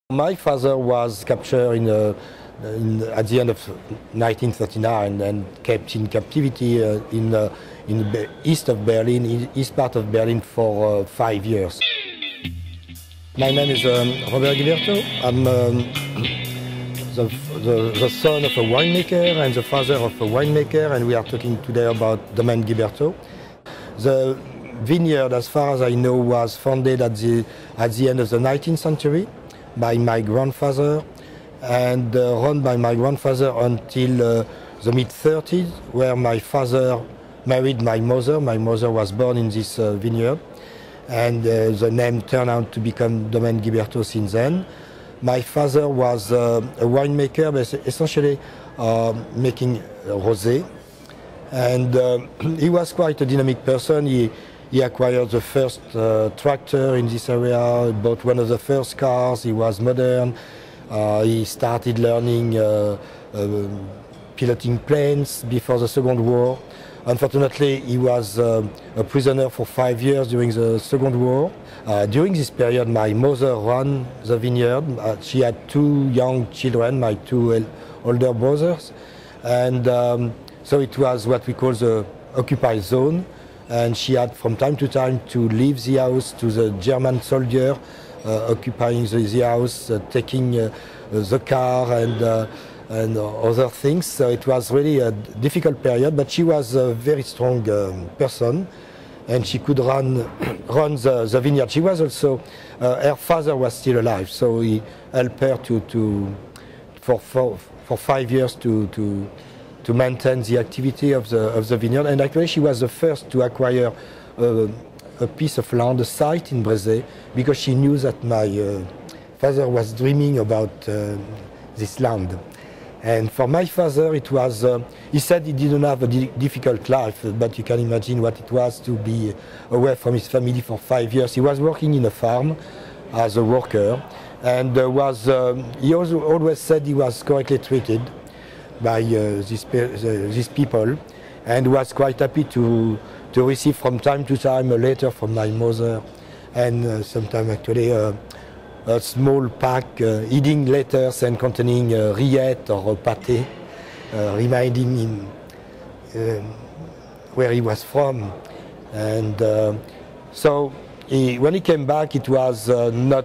My father was captured at the end of 1939 and kept in captivity in the east of Berlin, east part of Berlin for 5 years. My name is Romain Guiberteau. I'm the son of a winemaker and the father of a winemaker, and we are talking today about Domaine Guiberteau. The vineyard, as far as I know, was founded at the end of the 19th century by my grandfather and run by my grandfather until the mid-30s, where my father married my mother. My mother was born in this vineyard, and the name turned out to become Domaine Guiberteau since then. My father was a winemaker, but essentially making rosé, and he was quite a dynamic person. He acquired the first tractor in this area, bought one of the first cars. He was modern. He started learning piloting planes before the Second War. Unfortunately, he was a prisoner for 5 years during the Second War. During this period, my mother ran the vineyard. She had 2 young children, my 2 older brothers. And so it was what we call the occupied zone. And she had from time to time to leave the house to the German soldier occupying the house, taking the car and other things. So it was really a difficult period, but she was a very strong person, and she could run the vineyard. She was also, her father was still alive, so he helped her for 5 years to maintain the activity of the vineyard. And actually she was the first to acquire a piece of land, a site in Brezé, because she knew that my father was dreaming about this land. And for my father, it was, he said he didn't have a difficult life, but you can imagine what it was to be away from his family for 5 years. He was working in a farm as a worker, and he also always said he was correctly treated by these people, and was quite happy to receive from time to time a letter from my mother, and sometimes actually a small pack, eating letters and containing rillettes or pâté, reminding him where he was from. And so when he came back, it was not,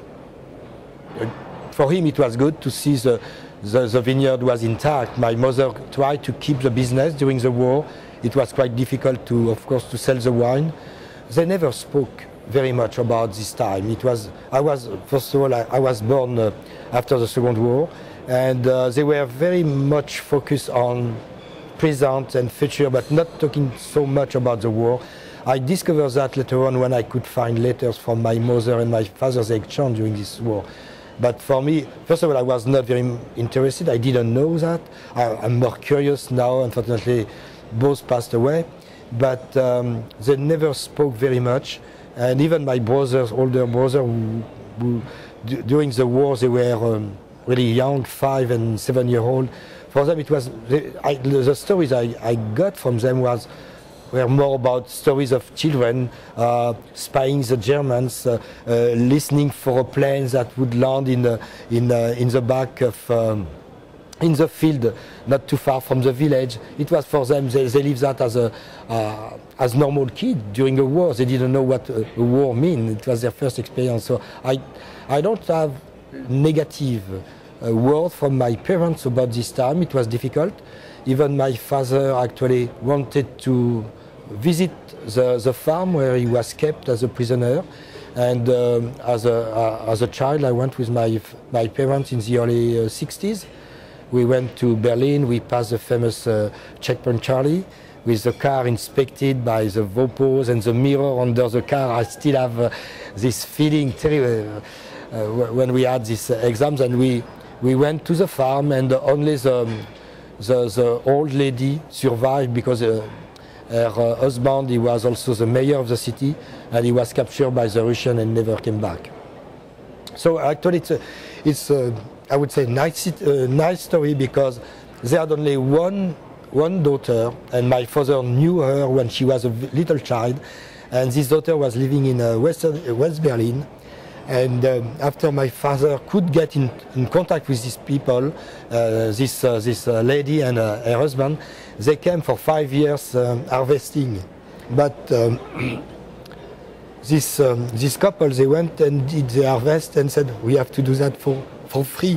for him it was good to see the vineyard was intact. My mother tried to keep the business during the war. It was quite difficult to, of course, to sell the wine. They never spoke very much about this time. First of all, I was born after the Second War, and they were very much focused on present and future, but not talking so much about the war. I discovered that later on when I could find letters from my mother and my father's exchange during this war. But for me, first of all, I was not very interested. I didn't know that. I'm more curious now. Unfortunately, both passed away. But they never spoke very much. And even my brothers, older brother, who during the war, they were really young, 5 and 7 year old. For them, it was the stories I got from them were more about stories of children spying the Germans, listening for a plane that would land in the back of in the field, not too far from the village. It was for them, they lived that as normal kids during the war. They didn't know what a war meant. It was their first experience. So I don't have negative word from my parents about this time. It was difficult. Even my father actually wanted to visit the farm where he was kept as a prisoner, and as a child I went with my parents in the early 60s. We went to Berlin. We passed the famous Checkpoint Charlie with the car inspected by the Vopos and the mirror under the car. I still have this feeling when we had these exams, and we went to the farm, and only the old lady survived because her husband, he was also the mayor of the city, and he was captured by the Russians and never came back. So actually it's I would say nice story, because they had only one daughter, and my father knew her when she was a little child, and this daughter was living in West Berlin, And after my father could get in contact with these people, this lady and her husband, they came for 5 years harvesting. But this couple, they went and did the harvest and said, we have to do that for free.